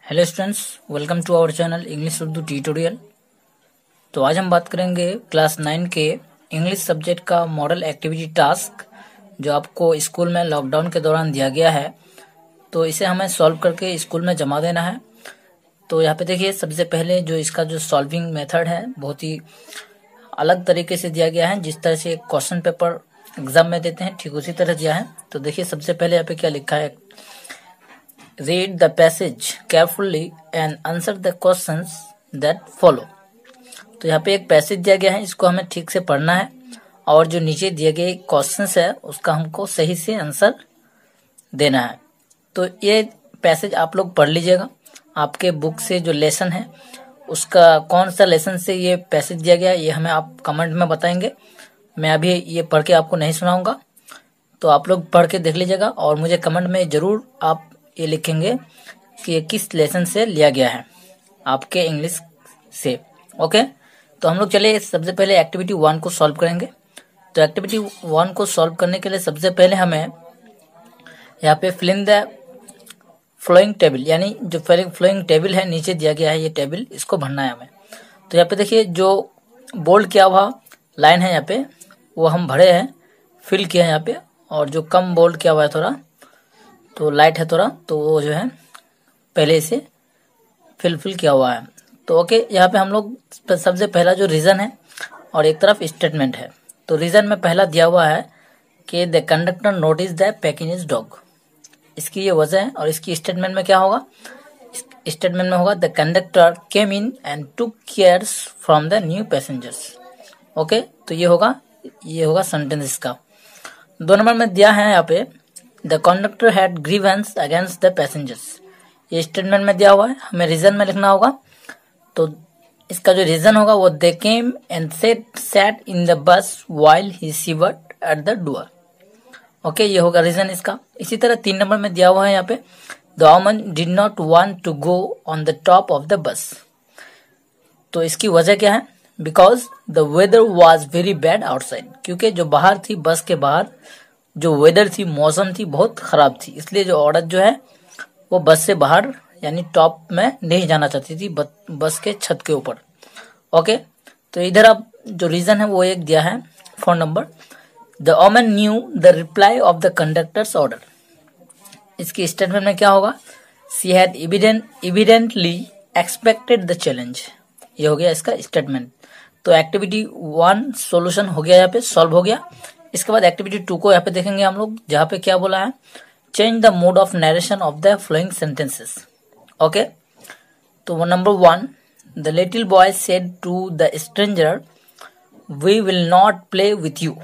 Hello students, welcome to our channel English Urdu tutorial. तो आज हम बात करेंगे क्लास 9 के इंग्लिश सब्जेक्ट का मॉडल एक्टिविटी टास्क जो आपको स्कूल में लॉकडाउन के दौरान दिया गया है। तो इसे हमें सॉल्व करके स्कूल में जमा देना है। तो यहाँ पे देखिए, सबसे पहले जो इसका जो सॉल्विंग मेथड है बहुत ही अलग तरीके से दिया गया है। जिस तरह से क्वेश्चन पेपर एग्जाम में देते हैं ठीक उसी तरह दिया है। तो देखिए, सबसे पहले यहाँ पे क्या लिखा है, Read the passage carefully and answer the questions that follow। तो यहाँ पे एक पैसेज दिया गया है, इसको हमें ठीक से पढ़ना है और जो नीचे दिए गए क्वेश्चंस है उसका हमको सही से आंसर देना है। तो ये पैसेज आप लोग पढ़ लीजिएगा। आपके बुक से जो लेसन है उसका कौन सा लेसन से ये पैसेज दिया गया ये हमें आप कमेंट में बताएंगे। मैं अभी ये पढ़ के आपको नहीं सुनाऊंगा, तो आप लोग पढ़ के देख लीजिएगा और मुझे कमेंट में जरूर आप ये लिखेंगे कि ये किस लेसन से लिया गया है आपके इंग्लिश से। ओके, तो हम लोग चलिए सबसे पहले एक्टिविटी 1 को सॉल्व करेंगे। तो एक्टिविटी 1 को सॉल्व करने के लिए सबसे पहले हमें यहाँ पे fill in the following table, यानी जो फ्लोइंग टेबल है नीचे दिया गया है ये टेबल, इसको भरना है हमें। तो यहाँ पे देखिए, जो बोल्ड किया हुआ लाइन है यहाँ पे वो हम भरे हैं, फिल किया है यहाँ पे। और जो कम बोल्ड किया हुआ है थोड़ा, तो लाइट है थोड़ा, तो वो जो है पहले से फिल किया हुआ है। तो ओके, यहाँ पे हम लोग सबसे पहला जो रीजन है और एक तरफ स्टेटमेंट है। तो रीजन में पहला दिया हुआ है कि the conductor notice the Pekinese dog, इसकी ये वजह है। और इसकी स्टेटमेंट में क्या होगा, स्टेटमेंट में होगा the conductor came in and took cares from the new passengers. Okay, तो ये होगा सेंटेंस इसका। 2 नंबर में दिया है यहाँ पे the conductor had grievances against the passengers, ये स्टेटमेंट में दिया हुआ है, हमें रीजन में लिखना होगा। तो इसका जो रीजन होगा वो they came and sat in the bus while he shivered at the door. Okay, ये होगा रीजन इसका। इसी तरह 3 नंबर में दिया हुआ है यहाँ पे the woman did not want to go on the top of the bus. तो इसकी वजह क्या है, because the weather was very bad outside, क्योंकि जो बाहर थी बस के बाहर जो वेदर थी, मौसम थी, बहुत खराब थी, इसलिए जो औरत जो है वो बस से बाहर यानी टॉप में नहीं जाना चाहती थी, बस के छत के ऊपर। ओके, तो इधर अब जो रीजन है वो एक दिया है 4 number, the woman knew the reply of the conductor's order. इसकी स्टेटमेंट में क्या होगा, she had evidently expected the challenge, ये हो गया इसका स्टेटमेंट। तो एक्टिविटी 1 सॉल्यूशन हो गया, यहाँ पे सॉल्व हो गया। इसके बाद एक्टिविटी 2 को यहाँ पे देखेंगे हम लोग, जहाँ पे क्या बोला है, change the mode of narration of the following sentences. Okay, तो number 1, the little boy said to the stranger we will not play with you.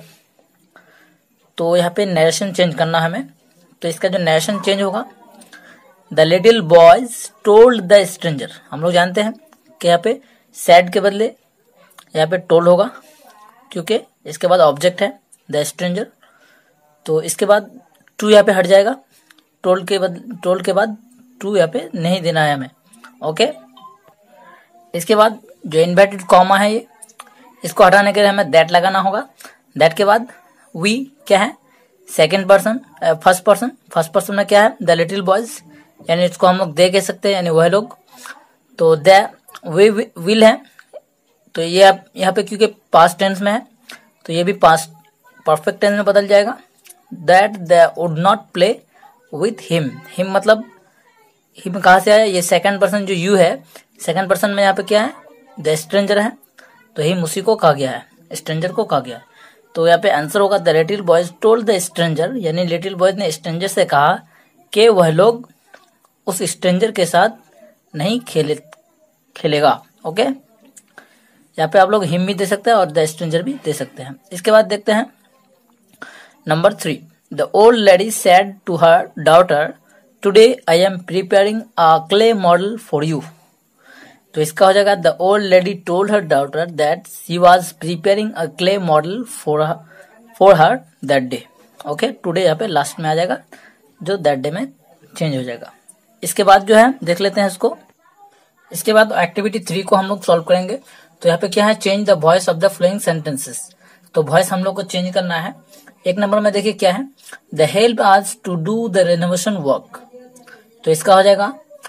तो यहाँ पे नरेशन चेंज करना हमें। तो इसका जो नरेशन चेंज होगा, the little boys told the stranger, हम लोग जानते हैं कि यहाँ पे सैड के बदले यहाँ पे टोल्ड होगा, क्योंकि इसके बाद ऑब्जेक्ट है द स्ट्रेंजर। तो इसके बाद टू यहाँ पे हट जाएगा, टोल्ड के बाद टू यहाँ पे नहीं देना है हमें। ओके, इसके बाद जो इन्वर्टेड कॉमा है ये, इसको हटाने के लिए हमें दैट लगाना होगा। दैट के बाद वी क्या है, सेकंड पर्सन, फर्स्ट पर्सन में क्या है, द लिटिल बॉयज, यानी इसको हम लोग दे कह सकते हैं, यानी वह लोग। तो द वी विल है, तो ये यहाँ पे क्योंकि पास्ट टेंस में है तो ये भी पास्ट परफेक्ट टेंस में बदल जाएगा। That they would not play with him, him मतलब हिम कहाँ से आया, ये सेकंड पर्सन जो यू है, सेकंड पर्सन में यहाँ पे क्या है, द स्ट्रेंजर है, तो हिम उसी को कहा गया है, स्ट्रेंजर को कहा गया है। तो यहाँ पे आंसर होगा the little boys told the stranger, यानी लिटिल बॉयज ने स्ट्रेंजर से कहा कि वह लोग उस स्ट्रेंजर के साथ नहीं खेलेगा। ओके, यहाँ पे आप लोग हिम भी दे सकते हैं और द स्ट्रेंजर भी दे सकते हैं। इसके बाद देखते हैं number 3, the old lady said to her daughter today I am preparing a clay model for you. तो इसका हो जाएगा the old lady told her daughter that she was preparing a clay model for her that day. Okay, today यहाँ पे last में आ जाएगा, जो that day में चेंज हो जाएगा। इसके बाद जो है देख लेते हैं इसको। इसके बाद एक्टिविटी 3 को हम लोग सॉल्व करेंगे। तो यहाँ पे क्या है, change the voice of the following sentences. तो वॉइस हम लोग को चेंज करना है। 1 नंबर में देखिए क्या है, the help us to do the renovation work. तो इसका हो जाएगा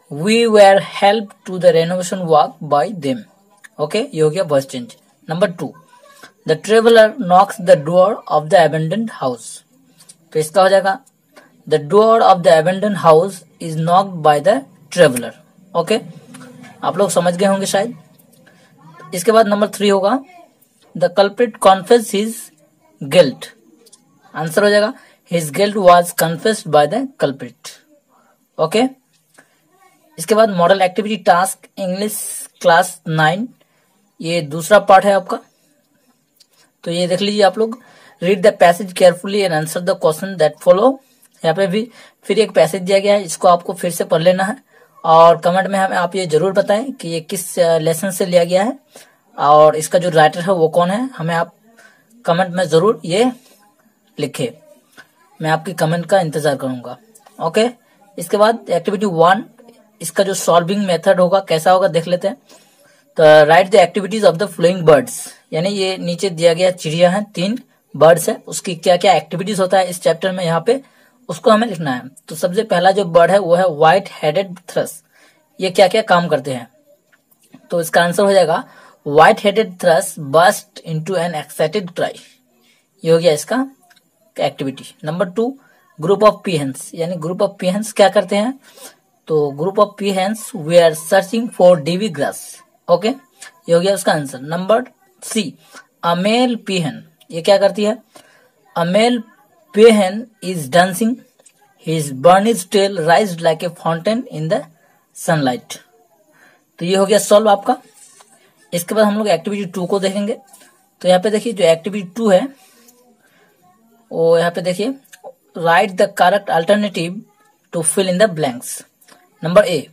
we were help to the renovation work by them. Okay, ये हो गया voice change. Number 2, the traveller knocks the door of the abandoned house. तो इसका हो जाएगा the door of the abandoned house is knocked by the traveller. Okay, आप लोग समझ गए होंगे शायद। इसके बाद नंबर 3 होगा the culprit confess his guilt. Answer हो जाएगा his guilt was confessed by the culprit. Okay, इसके बाद model activity task English class 9, ये दूसरा पार्ट है आपका। तो ये देख लीजिए आप लोग। Read the passage carefully and answer the question that follow. यहाँ पे भी फिर एक पैसेज दिया गया है, इसको आपको फिर से पढ़ लेना है और कमेंट में हमें आप ये जरूर बताएं कि ये किस लेसन से लिया गया है और इसका जो राइटर है वो कौन है। हमें आप कमेंट में जरूर ये लिखे, मैं आपकी कमेंट का इंतजार करूंगा। ओके, इसके बाद एक्टिविटी 1, इसका जो सॉल्विंग मेथड होगा कैसा होगा देख लेते हैं। तो write the activities of the following birds, यानी ये नीचे दिया गया चिड़िया है, 3 बर्ड्स है, उसकी क्या क्या एक्टिविटीज होता है इस चैप्टर में यहाँ पे उसको हमें लिखना है। तो सबसे पहला जो बर्ड है वो है व्हाइट हेडेड थ्रश। ये क्या क्या काम करते हैं, तो इसका आंसर हो जाएगा white headed thrush burst into an excited cry. ये हो गया इसका activity. Number 2, group of peahens, यानी ग्रुप ऑफ पीहेंस क्या करते हैं। तो group of peahens we are searching for dewy grass. Okay, ये हो गया उसका answer. Number 3, a male peahen, ये क्या करती है। A male peahen is dancing, his burnish tail raised like a fountain in the sunlight. तो ये हो गया सॉल्व आपका। इसके बाद हम लोग एक्टिविटी 2 को देखेंगे। तो यहाँ पे देखिए जो एक्टिविटी 2 है वो यहाँ पे देखिए, write the correct alternative to fill in the blanks. Number A,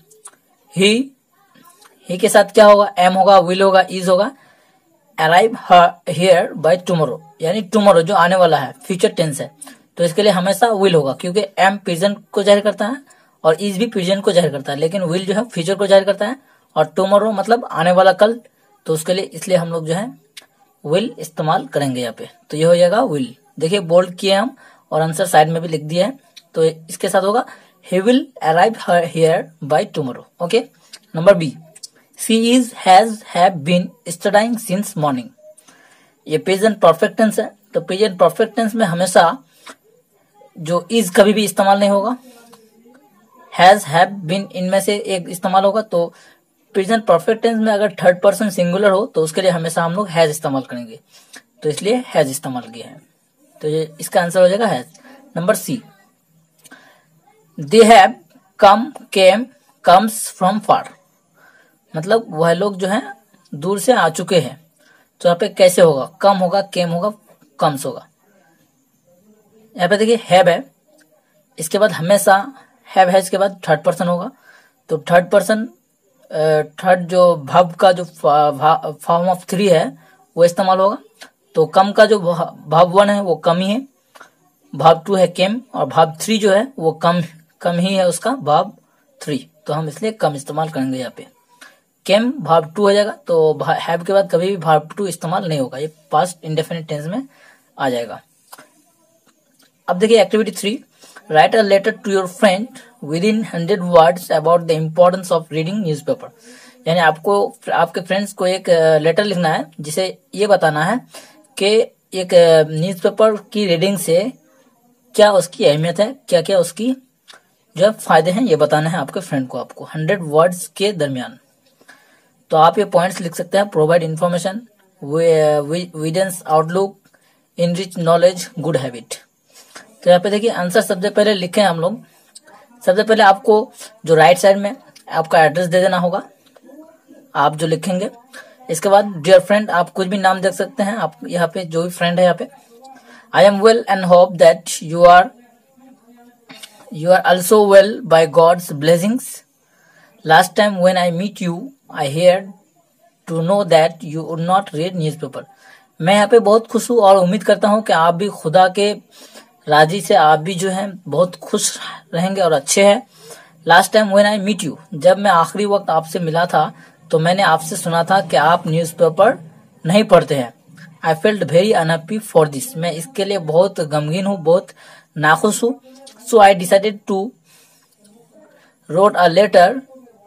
he के साथ क्या होगा, एम होगा, विल होगा, इज होगा। अराइव हियर बाय टुमारो, यानी टुमारो जो आने वाला है फ्यूचर टेंस है, तो इसके लिए हमेशा विल होगा क्योंकि एम प्रेजेंट को जाहिर करता है और इज भी प्रेजेंट को जाहिर करता है, लेकिन विल जो है फ्यूचर को जाहिर करता है और टुमारो मतलब आने वाला कल, तो उसके लिए इसलिए हम लोग जो है विल इस्तेमाल करेंगे यहाँ पे। तो ये हो जाएगा विल। देखिए बोल्ड किए हम और आंसर साइड में भी लिख दिया है। तो इसके साथ होगा he will arrive here by tomorrow। okay, number B, she is has have been studying since morning। ये प्रेजेंट परफेक्ट टेंस है, तो प्रेजेंट परफेक्ट टेंस में हमेशा जो is कभी भी इस्तेमाल नहीं होगा, has have been इनमें से एक इस्तेमाल होगा। तो प्रेजेंट परफेक्ट टेंस में अगर थर्ड पर्सन सिंगुलर हो तो उसके लिए हमेशा हम लोग हैज इस्तेमाल करेंगे, तो इसलिए हैज इस्तेमाल किया है। तो ये इसका आंसर हो जाएगा has. Number C, they have come came comes from far, मतलब वह लोग जो है दूर से आ चुके हैं। तो यहाँ पे कैसे होगा, कम होगा, केम होगा, कम्स होगा। यहाँ पे देखिए हैव है, इसके बाद हमेशा हैव हैज के बाद थर्ड पर्सन होगा। तो थर्ड पर्सन थर्ड जो verb का जो फॉर्म ऑफ 3 है वो इस्तेमाल होगा। तो कम का जो verb 1 है वो कम ही है, verb 2 है केम, और verb 3 जो है वो कम ही है उसका verb 3, तो हम इसलिए कम इस्तेमाल करेंगे यहाँ पे। केम verb 2 हो जाएगा, तो हैव के बाद कभी भी verb 2 इस्तेमाल नहीं होगा, ये पास्ट इंडेफिनिट टेंस में आ जाएगा। अब देखिए activity 3, write a letter to your friend within 100 words about the importance of reading newspaper. यानी आपको आपके फ्रेंड्स को एक लेटर लिखना है जिसे ये बताना है कि एक न्यूज़पेपर की रीडिंग से क्या उसकी अहमियत है, क्या क्या उसकी जो फायदे हैं, ये बताना है आपके फ्रेंड को, आपको 100 वर्ड्स के दरमियान। तो आप ये पॉइंट्स लिख सकते हैं, provide information, widens outlook, enrich knowledge, good habit. तो यहाँ पे देखिए आंसर सबसे पहले लिखे हम लोग। सबसे पहले आपको जो राइट साइड में आपका एड्रेस दे देना होगा, आप जो लिखेंगे। इसके बाद डियर फ्रेंड, आप कुछ भी नाम देख सकते हैं, आप यहाँ पे जो भी फ्रेंड है यहाँ पे। I am well and hope that you are also well by God's blessings. Last time when I meet you, I heard to know that you would not read newspaper. मैं यहाँ पे बहुत खुश हूँ और उम्मीद करता हूँ कि आप भी खुदा के राजी से आप भी जो है बहुत खुश रहेंगे और अच्छे हैं। Last time when I meet you, जब मैं आखिरी वक्त आपसे मिला था तो मैंने आपसे सुना था कि आप न्यूज़पेपर नहीं पढ़ते हैं। I felt very unhappy for this, मैं इसके लिए बहुत गमगीन हूँ, बहुत नाखुश हूँ। So I decided to wrote a letter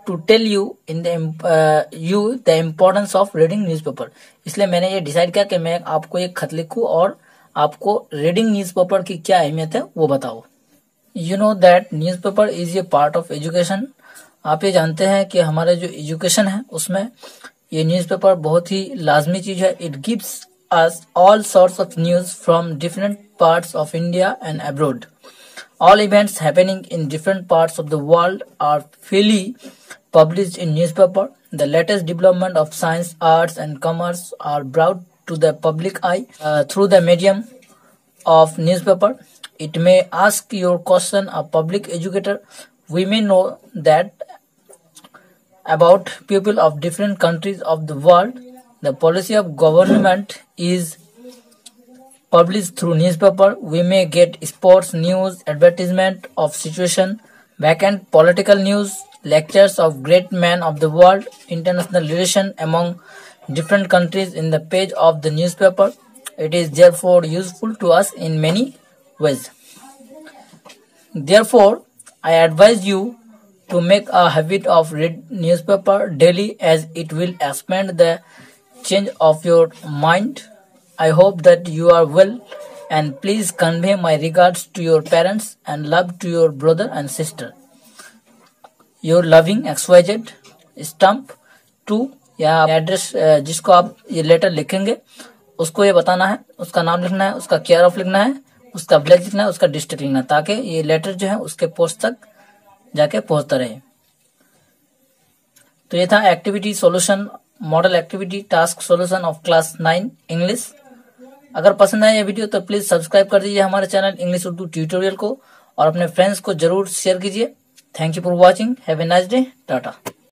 to tell you the importance of reading newspaper. इसलिए मैंने ये डिसाइड किया कि मैं आपको एक खत लिखूं और आपको रीडिंग न्यूज़पेपर की क्या अहमियत है वो बताओ। You know that newspaper is a part of education. आप ये जानते हैं कि हमारे जो एजुकेशन है उसमें ये न्यूज़पेपर बहुत ही लाजमी चीज है। It gives us all sorts of news from different parts of India and abroad. All events happening in different parts of the world are freely published in newspaper. The latest development of science, arts and commerce are brought to the public eye through the medium of newspaper. It may ask your question a public educator. We may know that about people of different countries of the world. The policy of government is published through newspaper. We may get sports news, advertisement of situation, vacant political news, lectures of great men of the world, international relation among different countries in the page of the newspaper. It is therefore useful to us in many ways. Therefore, I advise you to make a habit of read newspaper daily, as it will expand the change of your mind. I hope that you are well, and please convey my regards to your parents and love to your brother and sister. Your loving XYZ stamp to या address जिसको आप ये letter लिखेंगे उसको ये बताना है, उसका नाम लिखना है, उसका केयर ऑफ लिखना है, उसका विलेज लिखना है, उसका डिस्ट्रिक्ट लिखना है, ताकि ये लेटर जो है उसके पोस्ट तक जाके पहुंचता रहे। तो ये था activity solution, model activity task solution of class 9 English. अगर पसंद आए ये वीडियो तो प्लीज सब्सक्राइब कर दीजिए हमारे चैनल इंग्लिश उर्दू ट्यूटोरियल को और अपने फ्रेंड्स को जरूर शेयर कीजिए। Thank you for watching. Have a nice day. Tata.